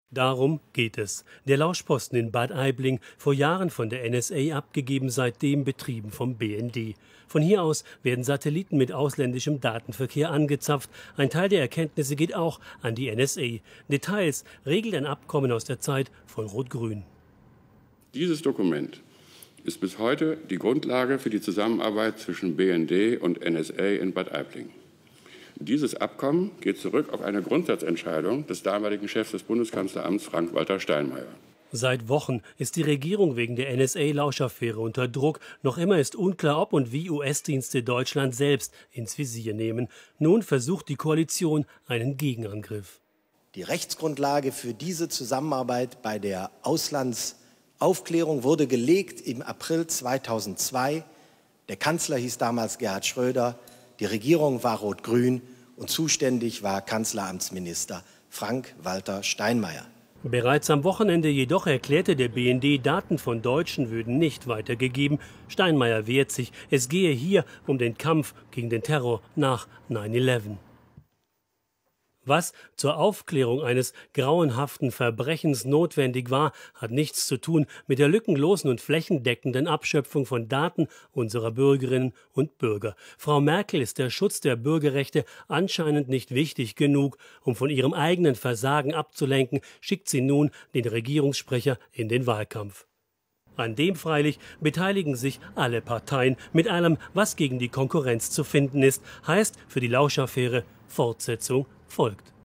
Darum geht es. Der Lauschposten in Bad Aibling, vor Jahren von der NSA abgegeben, seitdem betrieben vom BND. Von hier aus werden Satelliten mit ausländischem Datenverkehr angezapft. Ein Teil der Erkenntnisse geht auch an die NSA. Details regelt ein Abkommen aus der Zeit von Rot-Grün. Dieses Dokument ist bis heute die Grundlage für die Zusammenarbeit zwischen BND und NSA in Bad Aibling. Dieses Abkommen geht zurück auf eine Grundsatzentscheidung des damaligen Chefs des Bundeskanzleramts Frank-Walter Steinmeier. Seit Wochen ist die Regierung wegen der NSA-Lauschaffäre unter Druck. Noch immer ist unklar, ob und wie US-Dienste Deutschland selbst ins Visier nehmen. Nun versucht die Koalition einen Gegenangriff. Die Rechtsgrundlage für diese Zusammenarbeit bei der Auslandsaufklärung wurde gelegt im April 2002. Der Kanzler hieß damals Gerhard Schröder. Die Regierung war rot-grün und zuständig war Kanzleramtsminister Frank-Walter Steinmeier. Bereits am Wochenende jedoch erklärte der BND, Daten von Deutschen würden nicht weitergegeben. Steinmeier wehrt sich. Es gehe hier um den Kampf gegen den Terror nach 9/11. Was zur Aufklärung eines grauenhaften Verbrechens notwendig war, hat nichts zu tun mit der lückenlosen und flächendeckenden Abschöpfung von Daten unserer Bürgerinnen und Bürger. Frau Merkel ist der Schutz der Bürgerrechte anscheinend nicht wichtig genug. Um von ihrem eigenen Versagen abzulenken, schickt sie nun den Regierungssprecher in den Wahlkampf. An dem freilich beteiligen sich alle Parteien mit allem, was gegen die Konkurrenz zu finden ist. Heißt für die Lauschaffäre Fortsetzung folgt.